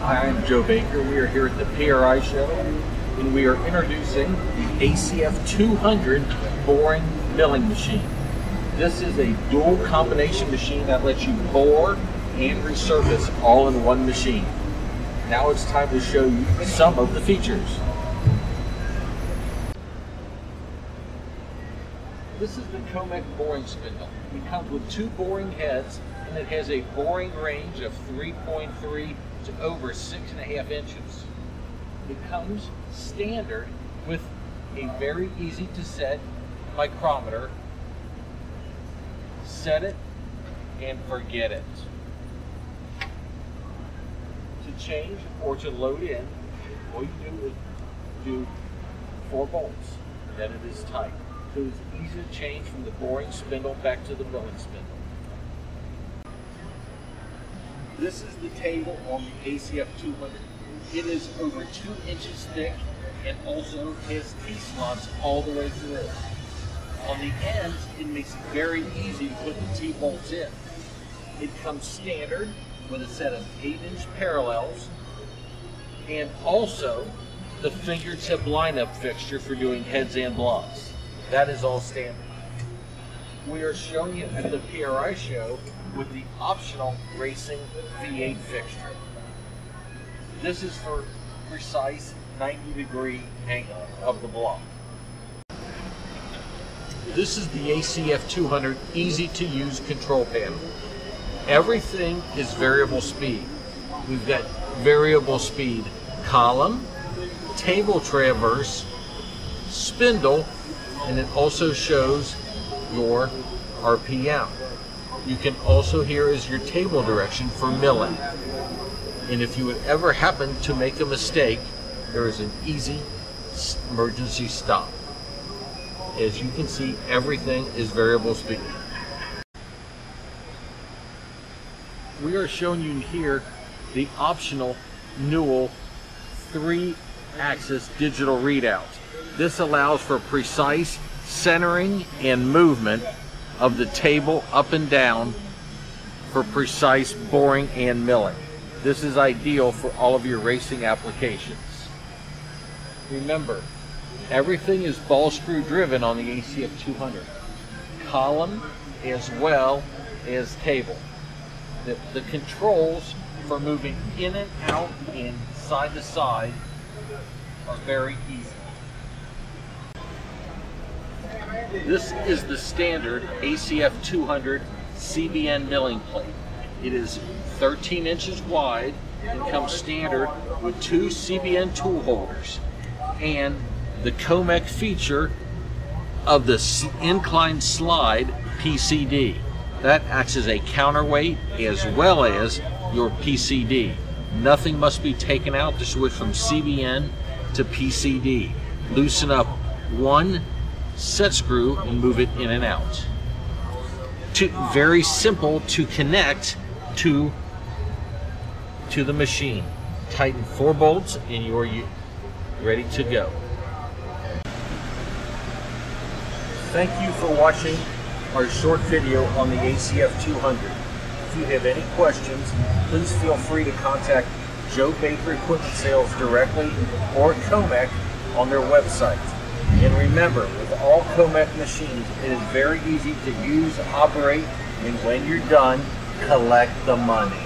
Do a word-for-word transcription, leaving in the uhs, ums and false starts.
Hi, I'm Joe Baker. We are here at the P R I Show, and we are introducing the A C F two hundred boring milling machine. This is a dual combination machine that lets you bore and resurface all in one machine. Now it's time to show you some of the features. This is the Comec boring spindle. It comes with two boring heads, and it has a boring range of three point three to over six and a half inches. It comes standard with a very easy to set micrometer. Set it and forget it. To change or to load in, all you do is do four bolts, and then it is tight. So it's easy to change from the boring spindle back to the milling spindle. This is the table on the A C F two hundred. It is over two inches thick and also has T-slots all the way through. On the ends, it makes it very easy to put the T-bolts in. It comes standard with a set of eight inch parallels and also the fingertip lineup fixture for doing heads and blocks. That is all standard. We are showing it at the P R I Show with the optional racing V eight fixture. This is for precise ninety degree angle of the block. This is the A C F two hundred easy to use control panel. Everything is variable speed. We've got variable speed column, table traverse, spindle, and it also shows your R P M. You can also hear is your table direction for milling. And if you would ever happen to make a mistake, there is an easy emergency stop. As you can see, everything is variable speed. We are showing you here the optional Newell three axis digital readout. This allows for precise centering and movement of the table up and down for precise boring and milling. This is ideal for all of your racing applications. Remember, everything is ball screw driven on the A C F two hundred. Column as well as table. The, the controls for moving in and out and side to side are very easy. This is the standard A C F two hundred C B N Milling Plate. It is thirteen inches wide and comes standard with two C B N tool holders and the Comec feature of the incline slide P C D. That acts as a counterweight as well as your P C D. Nothing must be taken out to switch from C B N to P C D. Loosen up one set screw and move it in and out. To, very simple to connect to, to the machine. Tighten four bolts and you're ready to go. Thank you for watching our short video on the A C F two hundred. If you have any questions, please feel free to contact Joe Baker Equipment Sales directly or Comec on their website. And remember, with all Comec machines, it is very easy to use, operate, and when you're done, collect the money.